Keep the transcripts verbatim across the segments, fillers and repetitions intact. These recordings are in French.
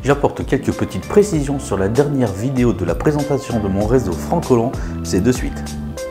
J'apporte quelques petites précisions sur la dernière vidéo de la présentation de mon réseau Francolon, c'est de suite.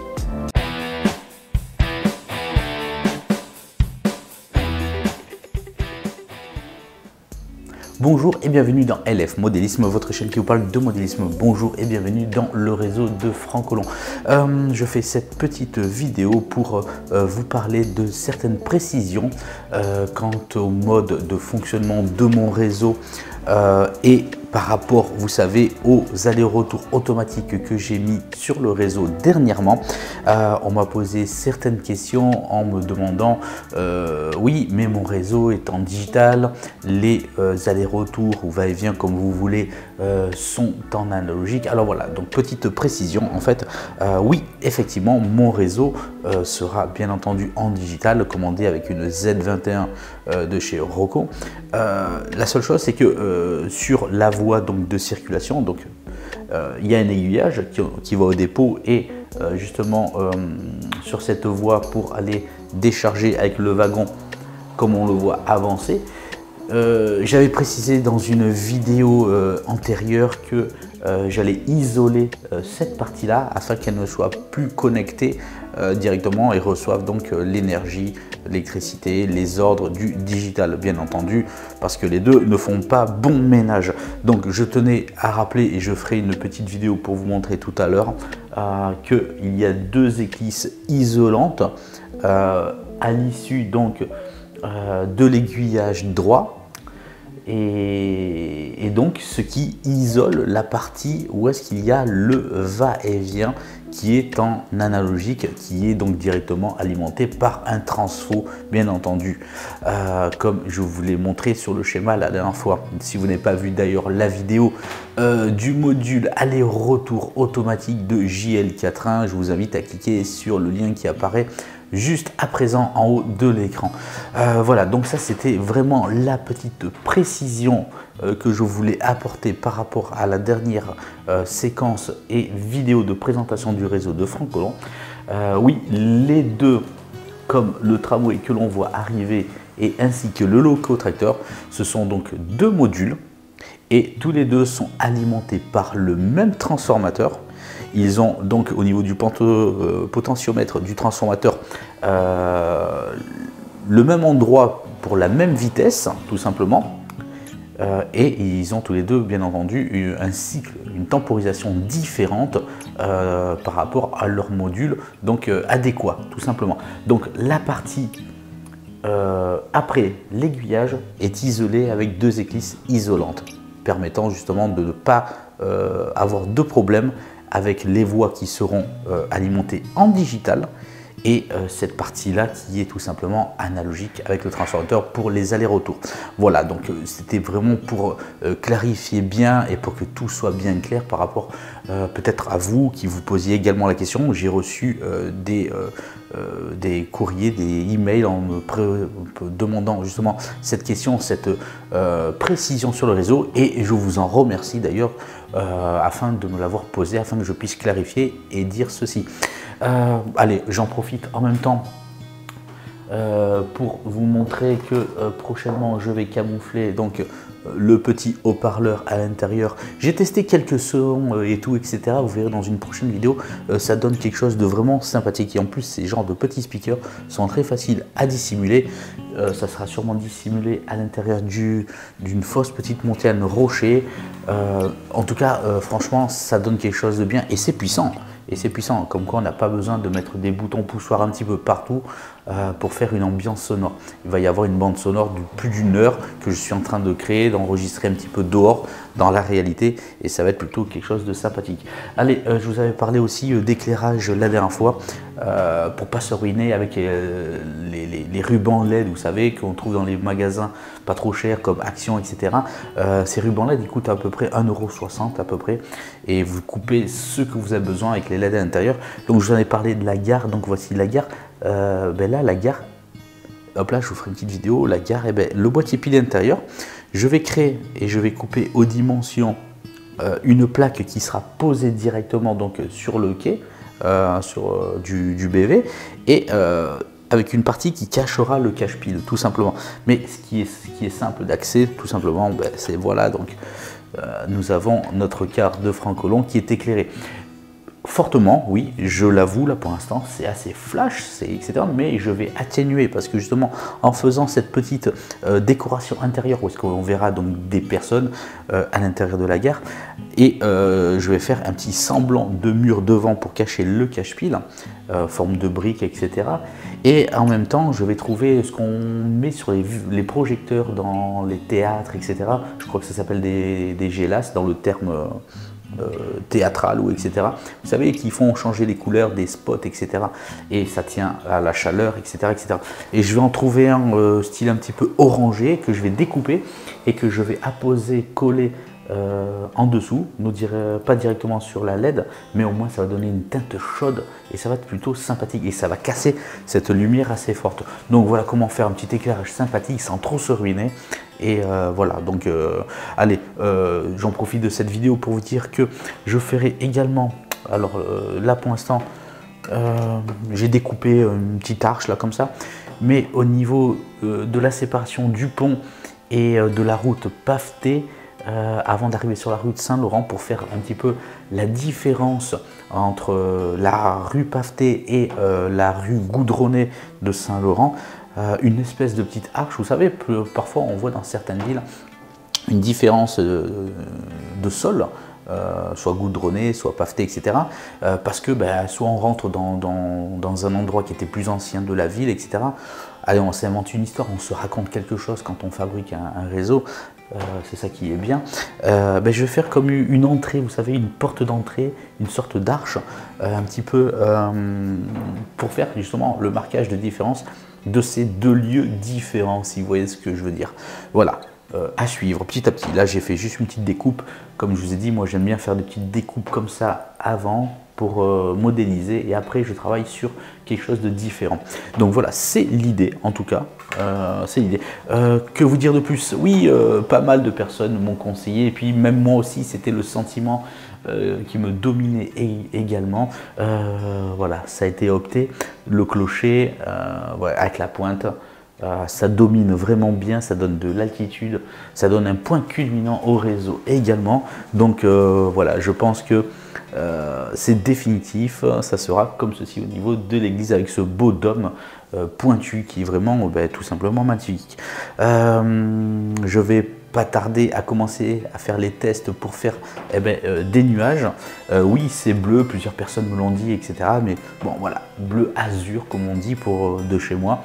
Bonjour et bienvenue dans L F Modélisme, votre chaîne qui vous parle de modélisme. Bonjour et bienvenue dans le réseau de Francolon. Euh, je fais cette petite vidéo pour euh, vous parler de certaines précisions euh, quant au mode de fonctionnement de mon réseau euh, et par rapport, vous savez, aux allers-retours automatiques que j'ai mis sur le réseau dernièrement. Euh, on m'a posé certaines questions en me demandant euh, oui, mais mon réseau est en digital, les euh, allers-retours ou va-et-vient comme vous voulez euh, sont en analogique. Alors voilà, donc petite précision, en fait, euh, oui, effectivement, mon réseau euh, sera bien entendu en digital, commandé avec une Z vingt et un euh, de chez Roku. Euh, la seule chose, c'est que euh, sur la voie donc de circulation, donc euh, il y a un aiguillage qui, qui va au dépôt et euh, justement euh, sur cette voie pour aller décharger avec le wagon comme on le voit avancer. Euh, j'avais précisé dans une vidéo euh, antérieure que euh, j'allais isoler euh, cette partie là afin qu'elle ne soit plus connectée euh, directement et reçoive donc euh, l'énergie, l'électricité, les ordres du digital bien entendu, parce que les deux ne font pas bon ménage. Donc je tenais à rappeler, et je ferai une petite vidéo pour vous montrer tout à l'heure, euh, qu'il y a deux éclisses isolantes euh, à l'issue donc euh, de l'aiguillage droit. Et, et donc ce qui isole la partie où est-ce qu'il y a le va-et-vient qui est en analogique, qui est donc directement alimenté par un transfo bien entendu, euh, comme je vous l'ai montré sur le schéma la dernière fois. Si vous n'avez pas vu d'ailleurs la vidéo euh, du module aller-retour automatique de J L quatre-vingts, je vous invite à cliquer sur le lien qui apparaît juste à présent en haut de l'écran. Euh, voilà, donc ça c'était vraiment la petite précision euh, que je voulais apporter par rapport à la dernière euh, séquence et vidéo de présentation du réseau de Francolon. Euh, oui, les deux, comme le tramway que l'on voit arriver et ainsi que le locotracteur, ce sont donc deux modules et tous les deux sont alimentés par le même transformateur. Ils ont donc au niveau du potentiomètre du transformateur euh, le même endroit pour la même vitesse tout simplement euh, et ils ont tous les deux bien entendu un cycle, une temporisation différente euh, par rapport à leur module donc euh, adéquat tout simplement. Donc la partie euh, après l'aiguillage est isolée avec deux éclisses isolantes permettant justement de ne pas euh, avoir de problème avec les voies qui seront euh, alimentées en digital et euh, cette partie-là qui est tout simplement analogique avec le transformateur pour les allers-retours. Voilà, donc euh, c'était vraiment pour euh, clarifier bien et pour que tout soit bien clair par rapport euh, peut-être à vous qui vous posiez également la question. J'ai reçu euh, des, euh, euh, des courriers, des emails en me demandant justement cette question, cette euh, précision sur le réseau et je vous en remercie d'ailleurs euh, afin de me l'avoir posé, afin que je puisse clarifier et dire ceci. Euh, allez, j'en profite en même temps euh, pour vous montrer que euh, prochainement je vais camoufler donc euh, le petit haut-parleur à l'intérieur. J'ai testé quelques sons euh, et tout, et cetera. Vous verrez dans une prochaine vidéo, euh, ça donne quelque chose de vraiment sympathique. Et en plus, ces genres de petits speakers sont très faciles à dissimuler. Euh, ça sera sûrement dissimulé à l'intérieur du, d'une fausse petite montagne rocher. Euh, en tout cas, euh, franchement, ça donne quelque chose de bien et c'est puissant. Et c'est puissant, comme quoi on n'a pas besoin de mettre des boutons poussoirs un petit peu partout euh, pour faire une ambiance sonore. Il va y avoir une bande sonore de plus d'une heure que je suis en train de créer, d'enregistrer un petit peu dehors dans la réalité et ça va être plutôt quelque chose de sympathique. Allez, euh, je vous avais parlé aussi euh, d'éclairage la dernière fois euh, pour pas se ruiner avec euh, les, les, les rubans L E D, vous savez, qu'on trouve dans les magasins pas trop chers comme Action, et cetera. Euh, ces rubans L E D ils coûtent à peu près un euro soixante à peu près et vous coupez ce que vous avez besoin avec les L E D à l'intérieur. Donc je vous en ai parlé de la gare, donc voici la gare. Euh, ben là, la gare, hop là, je vous ferai une petite vidéo. La gare, et ben, le boîtier pile intérieur, je vais créer et je vais couper aux dimensions euh, une plaque qui sera posée directement donc sur le quai euh, sur euh, du, du B V et euh, avec une partie qui cachera le cache-pile, tout simplement. Mais ce qui est, ce qui est simple d'accès, tout simplement, ben, c'est voilà, donc euh, nous avons notre quart de francolon qui est éclairé. Fortement, oui, je l'avoue, là pour l'instant c'est assez flash, c'est et cetera. Mais je vais atténuer parce que justement en faisant cette petite euh, décoration intérieure où est-ce qu'on verra donc des personnes euh, à l'intérieur de la gare et euh, je vais faire un petit semblant de mur devant pour cacher le cache-pile, euh, forme de briques, et cetera. Et en même temps, je vais trouver ce qu'on met sur les, les projecteurs dans les théâtres, et cetera. Je crois que ça s'appelle des, des gélas dans le terme. Euh, Euh, théâtral ou et cetera. Vous savez, qui font changer les couleurs des spots, et cetera. Et ça tient à la chaleur, et cetera et cetera. Et je vais en trouver un euh, style un petit peu orangé que je vais découper et que je vais apposer, coller euh, en dessous, nous dirait pas directement sur la L E D, mais au moins ça va donner une teinte chaude et ça va être plutôt sympathique et ça va casser cette lumière assez forte. Donc voilà comment faire un petit éclairage sympathique sans trop se ruiner. Et euh, voilà, donc euh, allez, euh, j'en profite de cette vidéo pour vous dire que je ferai également, alors euh, là pour l'instant, euh, j'ai découpé une petite arche là comme ça, mais au niveau euh, de la séparation du pont et euh, de la route pavetée, euh, avant d'arriver sur la rue de Saint-Laurent, pour faire un petit peu la différence entre euh, la rue pavetée et euh, la rue goudronnée de Saint-Laurent, Euh, une espèce de petite arche. Vous savez, parfois on voit dans certaines villes une différence de, de sol, euh, soit goudronné, soit paveté, et cetera. Euh, parce que ben, soit on rentre dans, dans, dans un endroit qui était plus ancien de la ville, et cetera. Allez, on s'invente une histoire, on se raconte quelque chose quand on fabrique un, un réseau. Euh, c'est ça qui est bien. Euh, ben, je vais faire comme une entrée, vous savez, une porte d'entrée, une sorte d'arche, euh, un petit peu euh, pour faire justement le marquage de différence de ces deux lieux différents, si vous voyez ce que je veux dire. Voilà, euh, à suivre petit à petit. Là, j'ai fait juste une petite découpe. Comme je vous ai dit, moi, j'aime bien faire des petites découpes comme ça avant pour euh, modéliser et après, je travaille sur quelque chose de différent. Donc voilà, c'est l'idée, en tout cas. Euh, c'est l'idée. Euh, que vous dire de plus? Oui, euh, pas mal de personnes m'ont conseillé et puis même moi aussi, c'était le sentiment Euh, qui me dominait également. Euh, voilà, ça a été opté. Le clocher euh, ouais, avec la pointe, euh, ça domine vraiment bien, ça donne de l'altitude, ça donne un point culminant au réseau également. Donc euh, voilà, je pense que euh, c'est définitif, ça sera comme ceci au niveau de l'église avec ce beau dôme euh, pointu qui est vraiment ben, tout simplement magnifique. Euh, je vais pas tarder à commencer à faire les tests pour faire eh ben, euh, des nuages. Euh, oui, c'est bleu, plusieurs personnes me l'ont dit, et cetera. Mais bon, voilà, bleu azur, comme on dit pour euh, de chez moi.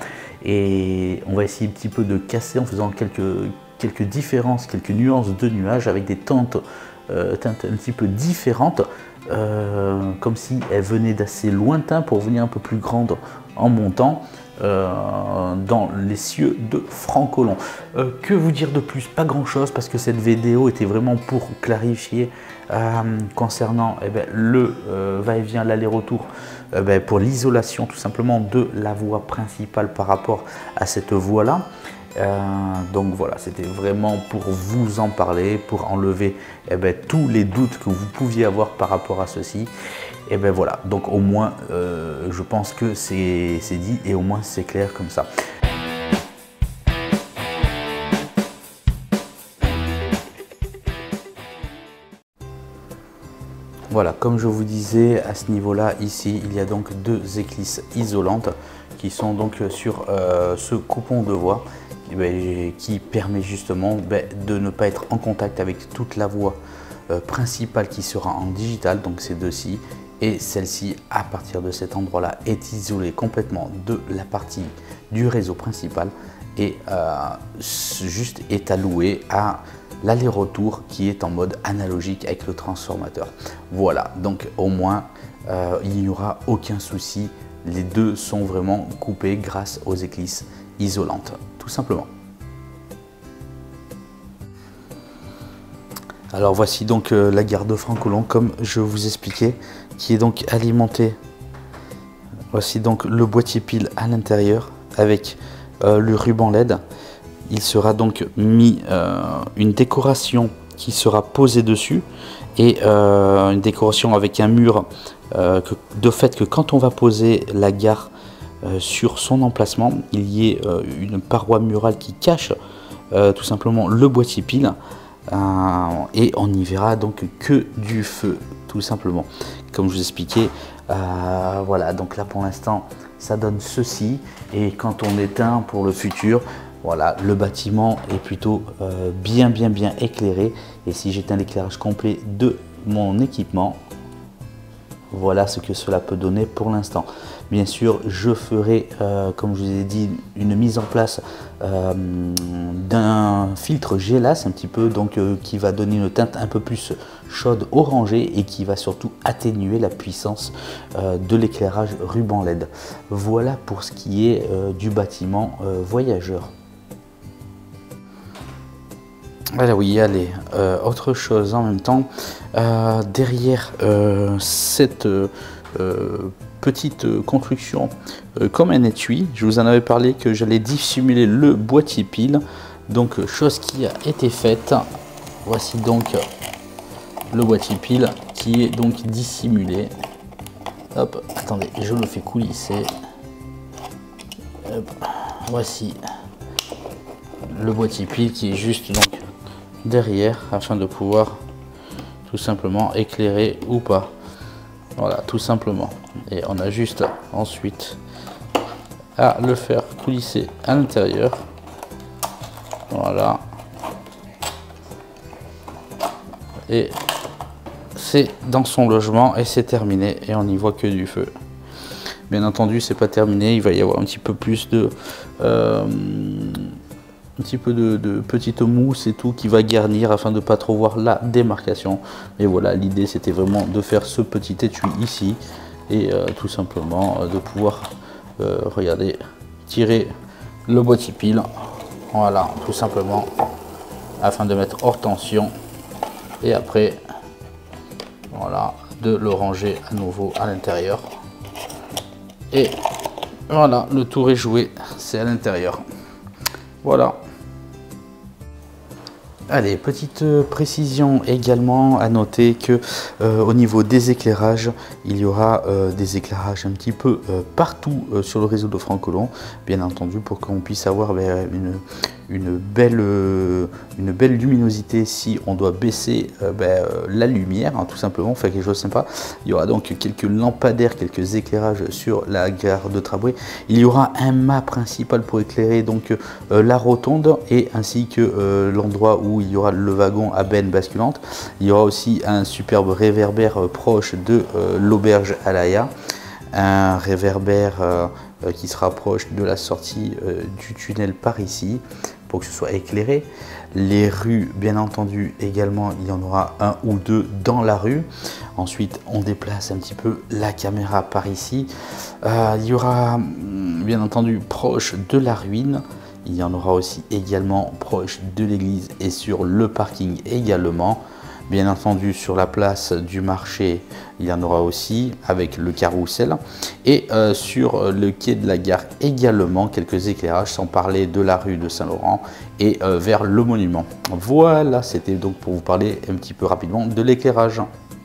Et on va essayer un petit peu de casser en faisant quelques, quelques différences, quelques nuances de nuages avec des teintes, euh, teintes un petit peu différentes, euh, comme si elles venaient d'assez lointain pour venir un peu plus grandes en montant. Euh, dans les cieux de Francolon. Euh, que vous dire de plus? Pas grand chose parce que cette vidéo était vraiment pour clarifier euh, concernant eh ben, le euh, va-et-vient, l'aller-retour eh ben, pour l'isolation tout simplement de la voie principale par rapport à cette voie là. Euh, donc voilà, c'était vraiment pour vous en parler, pour enlever eh ben, tous les doutes que vous pouviez avoir par rapport à ceci. Et ben voilà, donc au moins euh, je pense que c'est dit et au moins c'est clair comme ça. Voilà, comme je vous disais, à ce niveau-là, ici, il y a donc deux éclisses isolantes qui sont donc sur euh, ce coupon de voie ben, qui permet justement ben, de ne pas être en contact avec toute la voie euh, principale qui sera en digital, donc ces deux-ci. Et celle-ci, à partir de cet endroit-là, est isolée complètement de la partie du réseau principal et euh, juste est allouée à l'aller-retour qui est en mode analogique avec le transformateur. Voilà, donc au moins, euh, il n'y aura aucun souci. Les deux sont vraiment coupés grâce aux éclisses isolantes, tout simplement. Alors voici donc euh, la gare de Francolon, comme je vous expliquais, qui est donc alimentée. Voici donc le boîtier pile à l'intérieur avec euh, le ruban L E D. Il sera donc mis euh, une décoration qui sera posée dessus et euh, une décoration avec un mur euh, que, de fait que quand on va poser la gare euh, sur son emplacement, il y ait euh, une paroi murale qui cache euh, tout simplement le boîtier pile. Euh, et on n'y verra donc que du feu, tout simplement. Comme je vous expliquais, euh, voilà, donc là pour l'instant ça donne ceci, et quand on éteint pour le futur, voilà, le bâtiment est plutôt euh, bien bien bien éclairé. Et si j'éteins l'éclairage complet de mon équipement, voilà ce que cela peut donner pour l'instant. Bien sûr, je ferai, euh, comme je vous ai dit, une mise en place euh, d'un filtre gélasse un petit peu, donc euh, qui va donner une teinte un peu plus chaude orangée et qui va surtout atténuer la puissance euh, de l'éclairage ruban L E D. Voilà pour ce qui est euh, du bâtiment euh, voyageur. Voilà, oui, allez, euh, autre chose en même temps, euh, derrière euh, cette euh, petite construction euh, comme un étui, je vous en avais parlé que j'allais dissimuler le boîtier pile, donc chose qui a été faite. Voici donc le boîtier pile qui est donc dissimulé. Hop, attendez, je le fais coulisser. Hop, voici le boîtier pile qui est juste donc derrière, afin de pouvoir tout simplement éclairer ou pas. Voilà, tout simplement. Et on a juste ensuite à le faire coulisser à l'intérieur. Voilà. Et c'est dans son logement et c'est terminé, et on n'y voit que du feu. Bien entendu, c'est pas terminé, il va y avoir un petit peu plus de euh, un petit peu de, de petite mousse et tout qui va garnir afin de pas trop voir la démarcation. Et voilà, l'idée c'était vraiment de faire ce petit étui ici, et euh, tout simplement euh, de pouvoir euh, regarder, tirer le boîtier pile, voilà, tout simplement, afin de mettre hors tension, et après voilà, de le ranger à nouveau à l'intérieur. Et voilà, le tour est joué, c'est à l'intérieur. Voilà. Allez, petite précision également à noter que euh, au niveau des éclairages, il y aura euh, des éclairages un petit peu euh, partout euh, sur le réseau de Francolon, bien entendu, pour qu'on puisse avoir ben, une, une, belle, euh, une belle luminosité si on doit baisser euh, ben, la lumière, hein, tout simplement, faire quelque chose de sympa. Il y aura donc quelques lampadaires, quelques éclairages sur la gare de tramway. Il y aura un mât principal pour éclairer donc euh, la rotonde, et ainsi que euh, l'endroit où il y aura le wagon à benne basculante. Il y aura aussi un superbe réverbère euh, proche de euh, l'auberge Alaya, un réverbère euh, euh, qui se rapproche de la sortie euh, du tunnel par ici, pour que ce soit éclairé. Les rues, bien entendu, également, il y en aura un ou deux dans la rue. Ensuite, on déplace un petit peu la caméra par ici. Euh, il y aura, bien entendu, proche de la ruine. Il y en aura aussi également proche de l'église et sur le parking également. Bien entendu, sur la place du marché, il y en aura aussi avec le carrousel. Et euh, sur le quai de la gare également, quelques éclairages, sans parler de la rue de Saint-Laurent et euh, vers le monument. Voilà, c'était donc pour vous parler un petit peu rapidement de l'éclairage.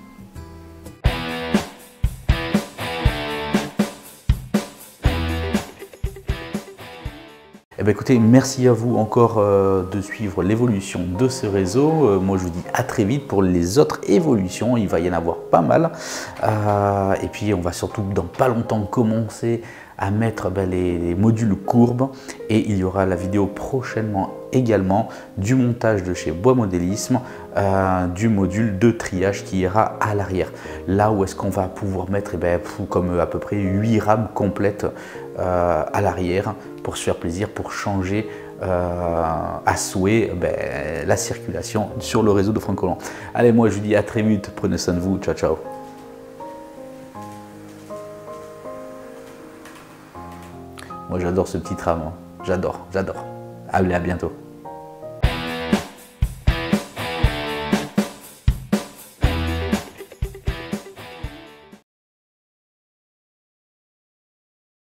Eh bien, écoutez, merci à vous encore euh, de suivre l'évolution de ce réseau. Euh, moi, je vous dis à très vite pour les autres évolutions. Il va y en avoir pas mal. Euh, et puis, on va surtout dans pas longtemps commencer à mettre ben, les, les modules courbes. Et il y aura la vidéo prochainement également du montage de chez Bois Modélisme, euh, du module de triage qui ira à l'arrière. Là où est-ce qu'on va pouvoir mettre eh ben, comme à peu près huit rames complètes euh, à l'arrière, pour se faire plaisir, pour changer euh, à souhait ben, la circulation sur le réseau de Francolon. Allez, moi je vous dis à très vite, prenez soin de vous, ciao ciao. Moi j'adore ce petit tram, hein. J'adore, j'adore. Allez, à bientôt.